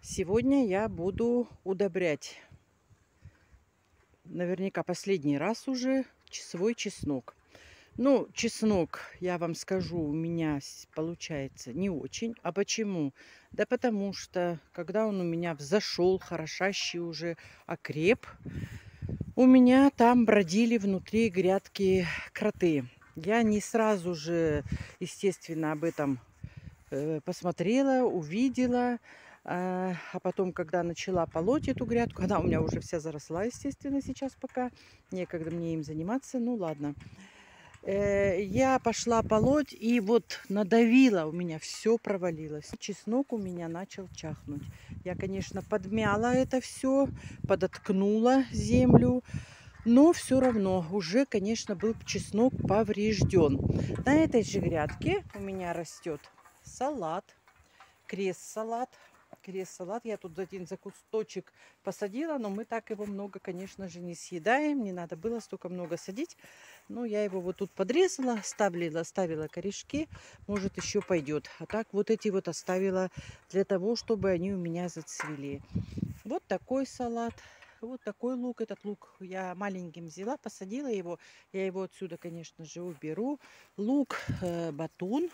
Сегодня я буду удобрять, наверняка последний раз уже, свой чеснок. Ну, чеснок, я вам скажу, у меня получается не очень. А почему? Да потому что, когда он у меня взошел, хорошащий уже окреп, у меня там бродили внутри грядки кроты. Я не сразу же, естественно, об этом посмотрела, увидела. А потом, когда начала полоть эту грядку, она у меня уже вся заросла, естественно, сейчас пока. Некогда мне им заниматься, ну ладно. Я пошла полоть и вот надавила, у меня все провалилось. Чеснок у меня начал чахнуть. Я, конечно, подмяла это все, подоткнула землю. Но все равно уже, конечно, был чеснок поврежден. На этой же грядке у меня растет салат, крест-салат. Крест-салат я тут один за кусточек посадила, но мы так его много, конечно же, не съедаем. Не надо было столько много садить. Но я его вот тут подрезала, ставила корешки. Может, еще пойдет. А так вот эти вот оставила для того, чтобы они у меня зацвели. Вот такой салат. Вот такой лук. Этот лук я маленьким взяла, посадила его. Я его отсюда, конечно же, уберу. Лук батун.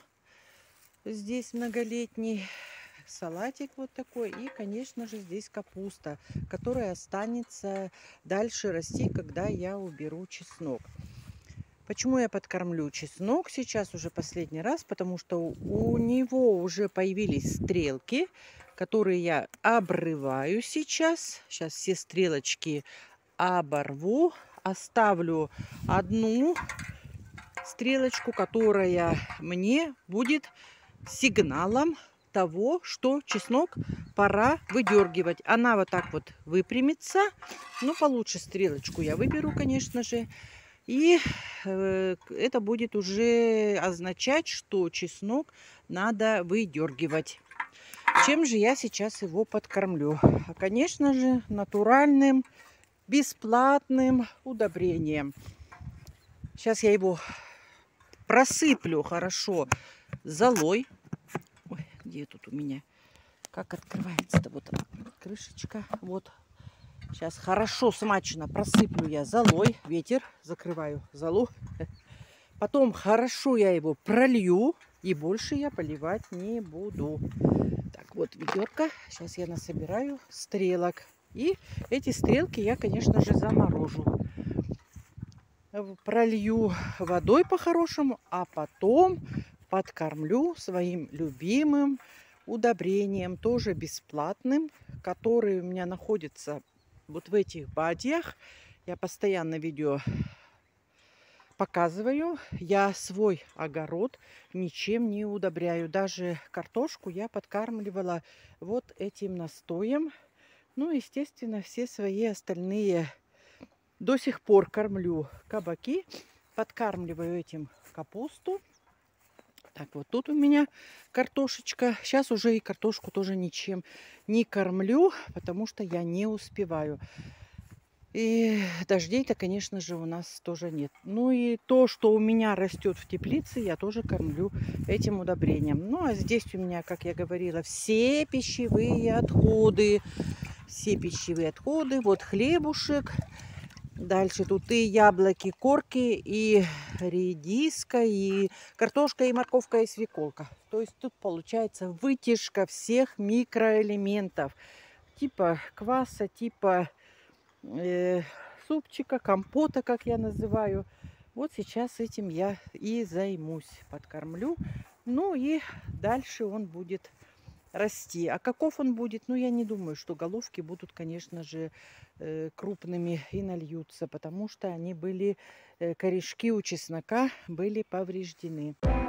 Здесь многолетний. Салатик вот такой. И, конечно же, здесь капуста, которая останется дальше расти, когда я уберу чеснок. Почему я подкормлю чеснок сейчас уже последний раз? Потому что у него уже появились стрелки, которые я обрываю сейчас. Сейчас все стрелочки оборву. Оставлю одну стрелочку, которая мне будет сигналом того, что чеснок пора выдергивать. Она вот так вот выпрямится. Ну, получше стрелочку я выберу, конечно же. И это будет уже означать, что чеснок надо выдергивать. Чем же я сейчас его подкормлю? Конечно же, натуральным, бесплатным удобрением. Сейчас я его просыплю хорошо золой. Ой, где тут у меня? Как открывается-то? Вот крышечка. Вот. Сейчас хорошо смачно просыплю я золой. Ветер. Закрываю золу. Потом хорошо я его пролью. И больше я поливать не буду. Так, вот ведерко. Сейчас я насобираю стрелок. И эти стрелки я, конечно же, заморожу. Пролью водой по-хорошему, а потом подкормлю своим любимым удобрением, тоже бесплатным, который у меня находится вот в этих бадьях. Я постоянно видео показываю. Я свой огород ничем не удобряю. Даже картошку я подкармливала вот этим настоем. Ну, естественно, все свои остальные до сих пор кормлю кабаки. Подкармливаю этим капусту. Так, вот тут у меня картошечка. Сейчас уже и картошку тоже ничем не кормлю, потому что я не успеваю. И дождей-то, конечно же, у нас тоже нет. Ну и то, что у меня растет в теплице, я тоже кормлю этим удобрением. Ну а здесь у меня, как я говорила, все пищевые отходы. Все пищевые отходы. Вот хлебушек. Дальше тут и яблоки, корки, и редиска, и картошка, и морковка, и свеколка. То есть тут получается вытяжка всех микроэлементов. Типа кваса, типа супчика, компота, как я называю. Вот сейчас этим я и займусь. Подкормлю. Ну и дальше он будет расти. А каков он будет? Ну, я не думаю, что головки будут, конечно же, крупными и нальются, потому что они были, корешки у чеснока были повреждены.